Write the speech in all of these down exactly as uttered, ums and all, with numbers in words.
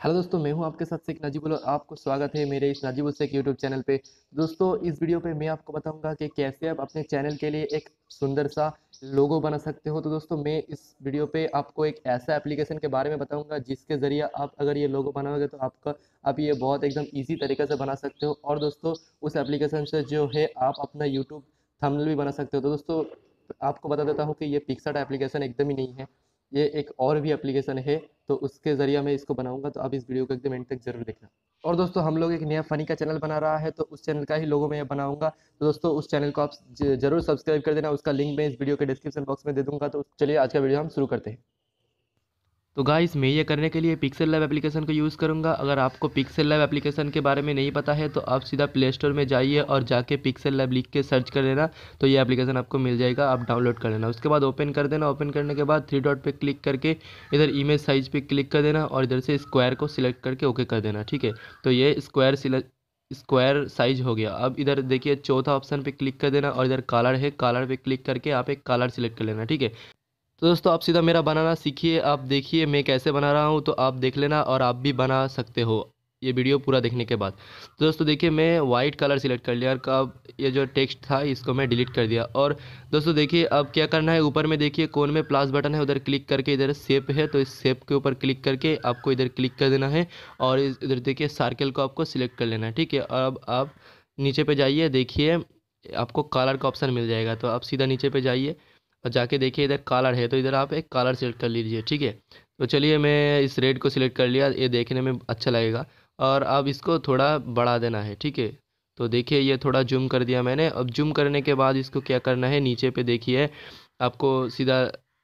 Hello दोस्तों, मैं हूं आपके साथ शेख नाजिबुल और आपको स्वागत है मेरे इस नाजिबुल शेख यूट्यूब चैनल पे। दोस्तों, इस वीडियो पे मैं आपको बताऊंगा कि कैसे आप अपने चैनल के लिए एक सुंदर सा लोगो बना सकते हो। तो दोस्तों, मैं इस वीडियो पे आपको एक ऐसा एप्लीकेशन के बारे में बताऊंगा जिसके ज़रिए आप अगर ये लोगो बनाओगे तो आपका आप ये बहुत एकदम ईजी तरीके से बना सकते हो। और दोस्तों, उस एप्लीकेशन से जो है आप अपना यूट्यूब थंबनेल भी बना सकते हो। तो दोस्तों, आपको बता देता हूँ कि ये पिक्सआर्ट एप्लीकेशन एकदम ही नहीं है, ये एक और भी एप्लीकेशन है। तो उसके ज़रिए मैं इसको बनाऊंगा, तो आप इस वीडियो को एकदम एंड तक जरूर देखना। और दोस्तों, हम लोग एक नया फ़नी का चैनल बना रहा है, तो उस चैनल का ही लोगो मैं बनाऊंगा। तो दोस्तों, उस चैनल को आप ज- जरूर सब्सक्राइब कर देना। उसका लिंक मैं इस वीडियो के डिस्क्रिप्शन बॉक्स में दे दूंगा। तो चलिए आज का वीडियो हम शुरू करते हैं। तो गाइस, मैं ये करने के लिए पिक्सेल लैब एप्लीकेशन को यूज़ करूंगा। अगर आपको पिक्सेल लैब एप्लीकेशन के बारे में नहीं पता है तो आप सीधा प्ले स्टोर में जाइए और जाके पिक्सेल लैब लिख के सर्च कर लेना, तो ये एप्लीकेशन आपको मिल जाएगा। आप डाउनलोड कर लेना, उसके बाद ओपन कर देना। ओपन करने के बाद थ्री डॉट पे क्लिक करके इधर इमेज साइज पे क्लिक कर देना और इधर से स्क्वायर को सिलेक्ट करके ओके कर देना। ठीक है, तो ये स्क्वायर सिलेक्ट स्क्वायर साइज हो गया। अब इधर देखिए चौथा ऑप्शन पे क्लिक कर देना और इधर कलर है, कलर पे क्लिक करके आप एक कलर सिलेक्ट कर लेना। ठीक है, तो दोस्तों आप सीधा मेरा बनाना सीखिए। आप देखिए मैं कैसे बना रहा हूँ, तो आप देख लेना और आप भी बना सकते हो ये वीडियो पूरा देखने के बाद। तो दोस्तों देखिए, मैं वाइट कलर सिलेक्ट कर लिया और अब ये जो टेक्स्ट था इसको मैं डिलीट कर दिया। और दोस्तों देखिए, अब क्या करना है, ऊपर में देखिए कोन में प्लस बटन है, उधर क्लिक करके इधर शेप है, तो इस शेप के ऊपर क्लिक करके आपको इधर क्लिक कर देना है। और इस- इधर देखिए सर्कल को आपको सिलेक्ट कर लेना है। ठीक है, अब आप नीचे पे जाइए, देखिए आपको कलर का ऑप्शन मिल जाएगा, तो आप सीधा नीचे पे जाइए और जाके देखिए इधर कलर है, तो इधर आप एक कलर सेलेक्ट कर लीजिए। ठीक है, तो चलिए मैं इस रेड को सिलेक्ट कर लिया, ये देखने में अच्छा लगेगा। और अब इसको थोड़ा बढ़ा देना है। ठीक है, तो देखिए ये थोड़ा जूम कर दिया मैंने। अब जूम करने के बाद इसको क्या करना है, नीचे पे देखिए आपको सीधा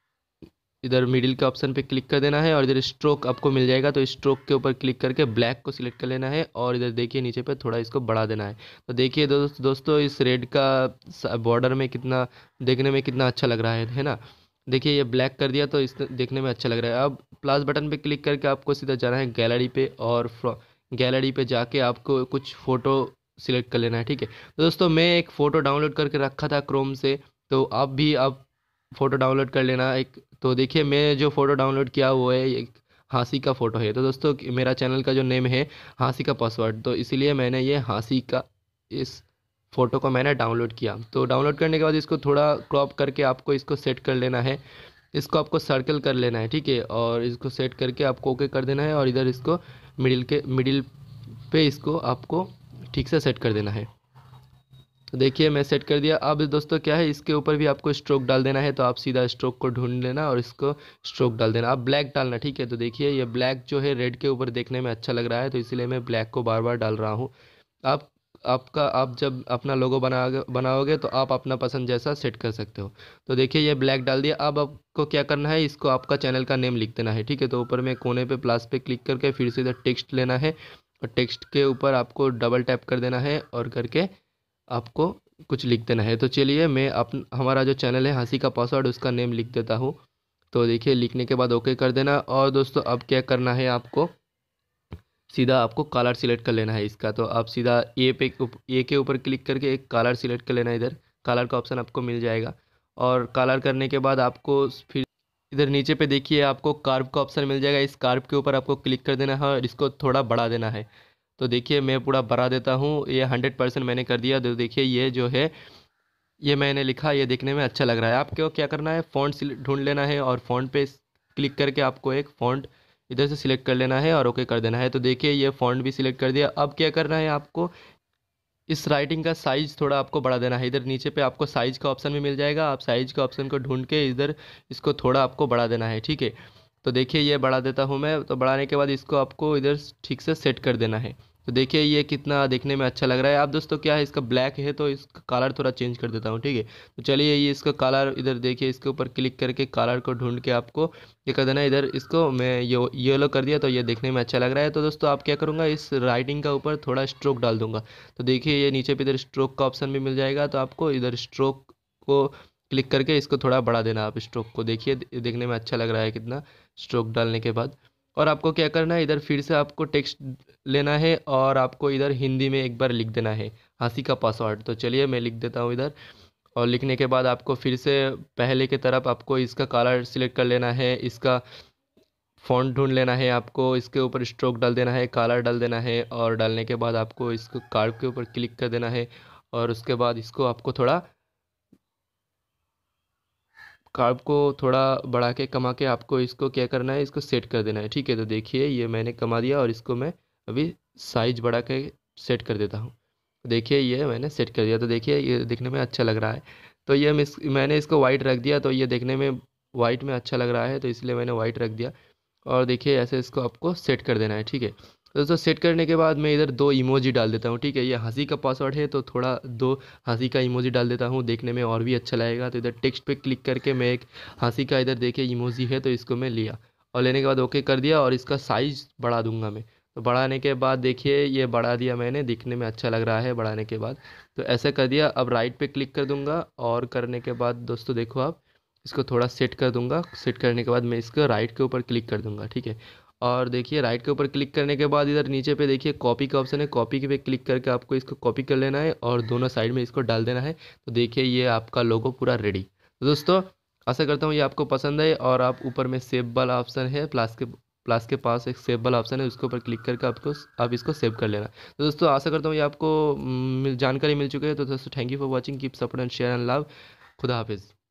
इधर मिडिल के ऑप्शन पे क्लिक कर देना है और इधर स्ट्रोक आपको मिल जाएगा, तो स्ट्रोक के ऊपर क्लिक करके ब्लैक को सिलेक्ट कर लेना है और इधर देखिए नीचे पे थोड़ा इसको बढ़ा देना है। तो देखिए दोस्त दोस्तों इस रेड का बॉर्डर में कितना देखने में कितना अच्छा लग रहा है है ना। देखिए ये ब्लैक कर दिया तो इस देखने में अच्छा लग रहा है। अब प्लस बटन पे क्लिक करके आपको सीधा जाना है गैलरी पे और गैलरी पे जाके आपको कुछ फ़ोटो सिलेक्ट कर लेना है। ठीक है, तो दोस्तों मैं एक फ़ोटो डाउनलोड करके रखा था क्रोम से, तो आप भी आप फ़ोटो डाउनलोड कर लेना एक। तो देखिए मैं जो फ़ोटो डाउनलोड किया वो है एक हाँसी का फ़ोटो है। तो दोस्तों मेरा चैनल का जो नेम है हाँसी का पासवर्ड, तो इसीलिए मैंने ये हाँसी का इस फ़ोटो को मैंने डाउनलोड किया। तो डाउनलोड करने के बाद इसको थोड़ा क्रॉप करके आपको इसको सेट कर लेना है। इसको आपको सर्कल कर लेना है। ठीक है, और इसको सेट करके आपको ओके कर देना है और इधर इसको मिडिल के मिडिल पे इसको आपको ठीक से सेट कर देना है। तो देखिए मैं सेट कर दिया। अब दोस्तों क्या है, इसके ऊपर भी आपको स्ट्रोक डाल देना है, तो आप सीधा स्ट्रोक को ढूंढ लेना और इसको स्ट्रोक डाल देना। आप ब्लैक डालना। ठीक है, तो देखिए ये ब्लैक जो है रेड के ऊपर देखने में अच्छा लग रहा है, तो इसलिए मैं ब्लैक को बार बार डाल रहा हूँ। आप आपका आप जब अपना लोगो बना बनाओगे तो आप अपना पसंद जैसा सेट कर सकते हो। तो देखिए ये ब्लैक डाल दिया। अब आपको क्या करना है, इसको आपका चैनल का नेम लिख देना है। ठीक है, तो ऊपर में कोने पे प्लस पे क्लिक करके फिर से इधर टेक्स्ट लेना है और टेक्स्ट के ऊपर आपको डबल टैप कर देना है और करके आपको कुछ लिख देना है। तो चलिए मैं अप हमारा जो चैनल है हंसी का पासवर्ड उसका नेम लिख देता हूँ। तो देखिए लिखने के बाद ओके कर देना। और दोस्तों अब क्या करना है, आपको सीधा आपको कलर सिलेक्ट कर लेना है इसका। तो आप सीधा ए पे ए के ऊपर क्लिक करके एक कलर सिलेक्ट कर लेना है, इधर कलर का ऑप्शन आपको मिल जाएगा। और कलर करने के बाद आपको फिर इधर नीचे पे देखिए आपको कार्व का ऑप्शन मिल जाएगा, इस कार्व के ऊपर आपको क्लिक कर देना है और इसको थोड़ा बढ़ा देना है। तो देखिए मैं पूरा बढ़ा देता हूँ, ये हंड्रेड परसेंट मैंने कर दिया। तो देखिए ये जो है ये मैंने लिखा, ये देखने में अच्छा लग रहा है। आपको क्या करना है, फ़ॉन्ट ढूंढ लेना है और फ़ॉन्ट पे क्लिक करके आपको एक फ़ॉन्ट इधर से सिलेक्ट कर लेना है और ओके कर देना है। तो देखिए ये फ़ॉन्ट भी सिलेक्ट कर दिया। अब क्या करना है, आपको इस राइटिंग का साइज़ थोड़ा आपको बढ़ा देना है। इधर नीचे पे आपको साइज़ का ऑप्शन भी मिल जाएगा, आप साइज़ का ऑप्शन को ढूंढ के इधर इसको थोड़ा आपको बढ़ा देना है। ठीक है, तो देखिए ये बढ़ा देता हूँ मैं। तो बढ़ाने के बाद इसको आपको इधर ठीक से सेट कर देना है। तो देखिए ये कितना देखने में अच्छा लग रहा है। आप दोस्तों क्या है, इसका ब्लैक है तो इसका कलर थोड़ा चेंज कर देता हूँ। ठीक है, तो चलिए ये इसका कलर इधर देखिए, इसके ऊपर क्लिक करके कलर को ढूंढ के आपको ये कर देना है। इधर इसको मैं यो येलो कर दिया, तो ये देखने में अच्छा लग रहा है। तो दोस्तों आप क्या करूँगा, इस राइटिंग का ऊपर थोड़ा स्ट्रोक डाल दूंगा। तो देखिए ये नीचे पे इधर स्ट्रोक का ऑप्शन भी मिल जाएगा, तो आपको इधर स्ट्रोक को क्लिक करके इसको थोड़ा बढ़ा देना। आप स्ट्रोक को देखिए देखने में अच्छा लग रहा है कितना स्ट्रोक डालने के बाद। और आपको क्या करना है, इधर फिर से आपको टेक्स्ट लेना है और आपको इधर हिंदी में एक बार लिख देना है हंसी का पासवर्ड। तो चलिए मैं लिख देता हूँ इधर। और लिखने के बाद आपको फिर से पहले की तरफ आपको इसका कलर सिलेक्ट कर लेना है, इसका फ़ॉन्ट ढूंढ लेना है आपको, इसके ऊपर स्ट्रोक डाल देना है, कलर डाल देना है, और डालने के बाद आपको इसको कार्ड के ऊपर क्लिक कर देना है। और उसके बाद इसको आपको थोड़ा कार्ब को थोड़ा बढ़ा के कमा के आपको इसको क्या करना है, इसको सेट कर देना है। ठीक है, तो देखिए ये मैंने कमा दिया और इसको मैं अभी साइज बढ़ा के सेट कर देता हूँ। देखिए ये मैंने सेट कर दिया, तो देखिए ये देखने में अच्छा लग रहा है। तो ये मिस मैंने इसको वाइट रख दिया, तो ये देखने में वाइट में अच्छा लग रहा है, तो इसलिए मैंने वाइट रख दिया। और देखिए ऐसे इसको आपको सेट कर देना है। ठीक है, तो दोस्तों सेट करने के बाद मैं इधर दो इमोजी डाल देता हूँ। ठीक है, ये हंसी का पासवर्ड है, तो थोड़ा दो हंसी का इमोजी डाल देता हूँ, देखने में और भी अच्छा लगेगा। तो इधर टेक्स्ट पे क्लिक करके मैं एक हंसी का इधर देखिए इमोजी है, तो इसको मैं लिया और लेने के बाद ओके कर दिया, और इसका साइज़ बढ़ा दूंगा मैं। तो बढ़ाने के बाद देखिए ये बढ़ा दिया मैंने, दिखने में अच्छा लग रहा है बढ़ाने के बाद। तो ऐसे कर दिया, अब राइट पे क्लिक कर दूंगा, और करने के बाद दोस्तों देखो आप इसको थोड़ा सेट कर दूंगा। सेट करने के बाद मैं इसको राइट के ऊपर क्लिक कर दूंगा। ठीक है, और देखिए राइट के ऊपर क्लिक करने के बाद इधर नीचे पे देखिए कॉपी का ऑप्शन है, कॉपी के पे क्लिक करके आपको इसको कॉपी कर लेना है और दोनों साइड में इसको डाल देना है। तो देखिए ये आपका लोगो पूरा रेडी। तो दोस्तों आशा करता हूँ ये आपको पसंद है, और आप ऊपर में सेव वाला ऑप्शन है, प्लस के प्लस के पास एक सेव वाला ऑप्शन है, उसके ऊपर क्लिक करके आपको आप इसको सेव कर लेना। तो दोस्तों आशा करता हूँ ये आपको मिल- जानकारी मिल चुकी है। तो दोस्तों thank you for watching, keep support and share and love. खुदा हाफिज़।